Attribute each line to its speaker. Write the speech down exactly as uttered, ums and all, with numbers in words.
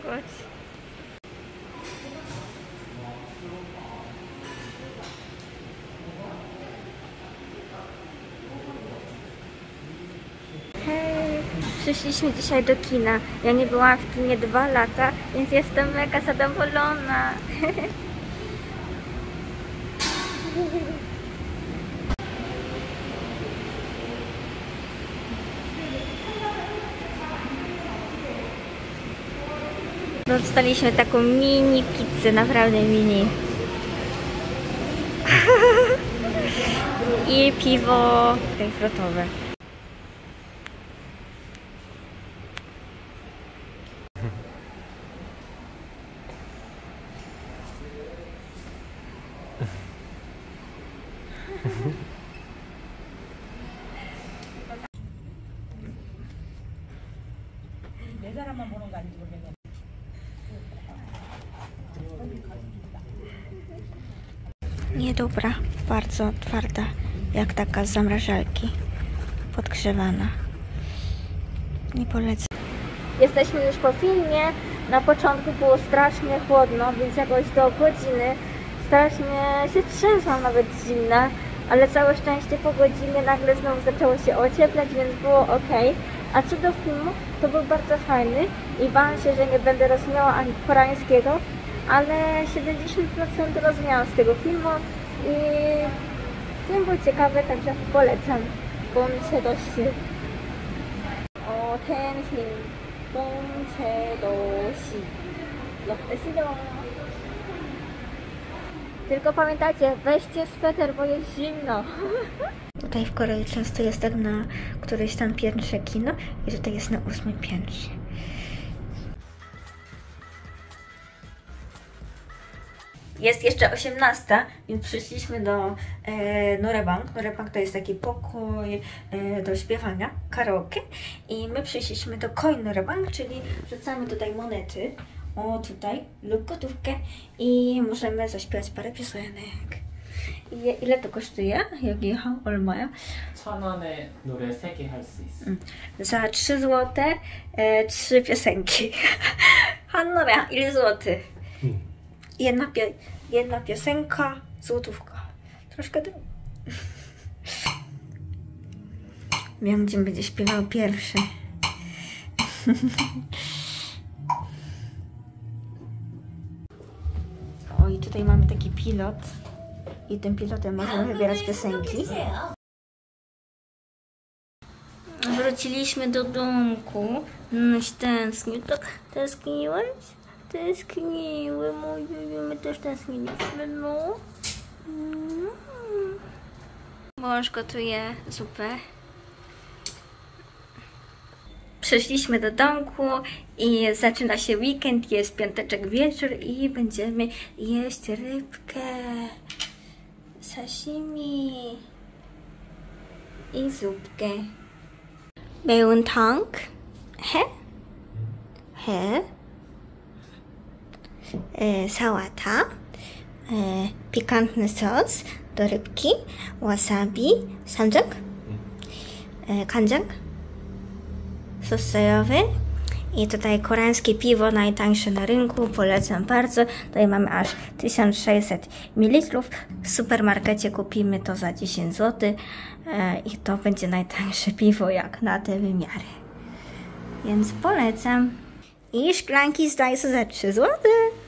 Speaker 1: Chodź. Hej, przyszliśmy dzisiaj do kina. Ja nie byłam w kinie dwa lata, więc jestem mega zadowolona. Dostaliśmy taką mini pizzę, naprawdę mini. I piwo grejpfrutowe. Niedobra, bardzo twarda, jak taka z zamrażalki, podgrzewana. Nie polecam. Jesteśmy już po filmie. Na początku było strasznie chłodno, więc jakoś do godziny strasznie się trzęsłam, nawet zimna, ale całe szczęście po godzinie nagle znowu zaczęło się ocieplać, więc było ok. A co do filmu, to był bardzo fajny i bałam się, że nie będę rozumiała ani koreańskiego, ale siedemdziesiąt procent rozumiałam z tego filmu i film był ciekawy, także polecam. Bądźcie dość. O, ten film. Bądźcie dość. Tylko pamiętajcie, weźcie sweter, bo jest zimno. Tutaj w Korei często jest tak na którejś tam piętrze kino i tutaj jest na ósmym piętrze. Jest jeszcze osiemnasta, więc przyszliśmy do e, Noraebang. Noraebang to jest taki pokój e, do śpiewania, karaoke. I my przyszliśmy do Coin Noraebang, czyli wrzucamy tutaj monety. O, tutaj, lub gotówkę. I możemy zaśpiewać parę piosenek. I, ile to kosztuje? 여기 얼마야?
Speaker 2: 천 원에 노래 세 개 할 수 있어.
Speaker 1: 음, za trzy złote e, trzy piosenki. 한 노래 일 złoty. Hmm. Jedna, pio jedna piosenka, złotówka. Troszkę tym. Myungin będzie śpiewał pierwszy. O, i tutaj mamy taki pilot. I tym pilotem możemy wybierać piosenki. Wróciliśmy do domku. No się tęsknił. To tęskniłeś? Tęskniły, mój, my też tęskniliśmy, no. Mm. Mąż gotuje zupę. Przyszliśmy do domku i zaczyna się weekend, jest piąteczek wieczór i będziemy jeść rybkę, sashimi i zupkę. 매운탕, 해, 해, e, sałata, e, pikantny sos do rybki, wasabi, samjang, e, kanjang, sos sojowy i tutaj koreańskie piwo, najtańsze na rynku, polecam bardzo. Tutaj mamy aż tysiąc sześćset mililitrów. W supermarkecie kupimy to za dziesięć złotych e, i to będzie najtańsze piwo jak na te wymiary. Więc polecam. I szklanki z Daiso za trzy złote.